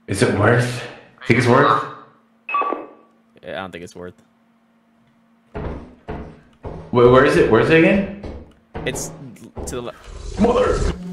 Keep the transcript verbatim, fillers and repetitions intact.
Is it worth? Think it's worth? Yeah, I don't think it's worth. Wait, where is it? Where is it again? It's to the left. Mother.